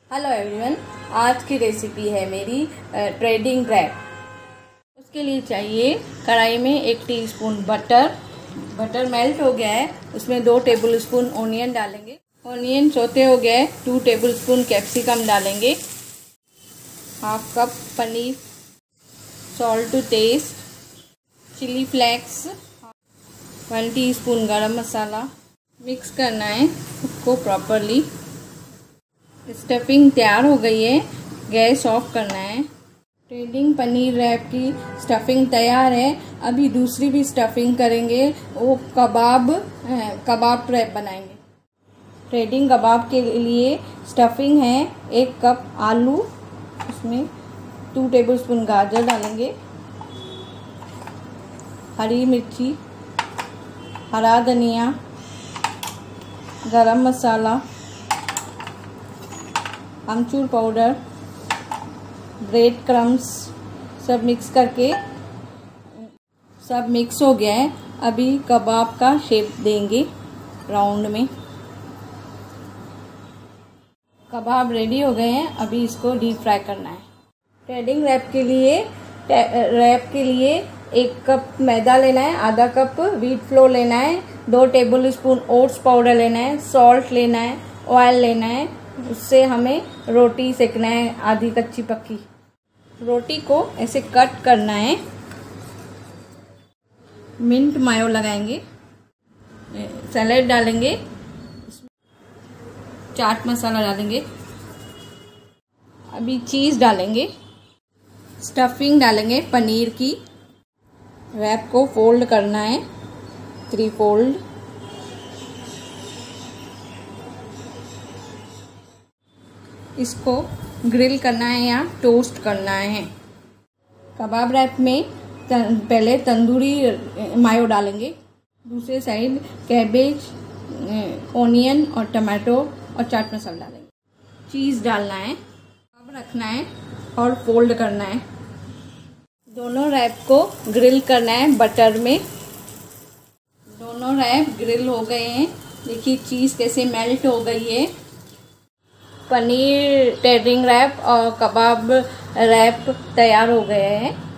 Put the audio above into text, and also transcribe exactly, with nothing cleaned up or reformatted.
Hello everyone, आज की recipe है मेरी ट्रेडिंग रैप। उसके लिए चाहिए कढ़ाई में एक टीस्पून बटर। बटर मेल्ट हो गया है, उसमें दो टेबलस्पून ओनियन डालेंगे। ओनियन सौते हो गया है, टू टेबलस्पून कैप्सिकम डालेंगे। Half cup paneer, salt to taste, chilli flakes, one teaspoon garam masala. Mix करना है उसको प्रॉपरली। स्टफिंग तैयार हो गई है, गैस ऑफ करना है। ट्रेडिंग पनीर रैप की स्टफिंग तैयार है। अभी दूसरी भी स्टफिंग करेंगे, वो कबाब कबाब रैप बनाएंगे। ट्रेडिंग कबाब के लिए स्टफिंग है एक कप आलू, उसमें टू टेबलस्पून गाजर डालेंगे, हरी मिर्ची, हरा धनिया, गरम मसाला, अमचूर पाउडर, ब्रेड क्रम्स, सब मिक्स करके सब मिक्स हो गया है। अभी कबाब का शेप देंगे राउंड में। कबाब रेडी हो गए हैं, अभी इसको डीप फ्राई करना है। ट्रेडिंग रैप के लिए रैप के लिए एक कप मैदा लेना है, आधा कप व्हीट फ्लोर लेना है, दो टेबल स्पून ओट्स पाउडर लेना है, सॉल्ट लेना है, ऑयल लेना है। उससे हमें रोटी सेकना है, आधी कच्ची पक्की। रोटी को ऐसे कट करना है। मिंट मायो लगाएंगे, सैलेड डालेंगे, चाट मसाला डालेंगे। अभी चीज़ डालेंगे, स्टफिंग डालेंगे पनीर की। रैप को फोल्ड करना है, थ्री फोल्ड। इसको ग्रिल करना है या टोस्ट करना है। कबाब रैप में तन, पहले तंदूरी मायो डालेंगे, दूसरे साइड कैबेज, ओनियन और टमाटो और चाट मसाला डालेंगे। चीज़ डालना है, अब रखना है और फोल्ड करना है। दोनों रैप को ग्रिल करना है बटर में। दोनों रैप ग्रिल हो गए हैं, देखिए चीज़ कैसे मेल्ट हो गई है। पनीर ट्रेडिंग रैप और कबाब रैप तैयार हो गए हैं।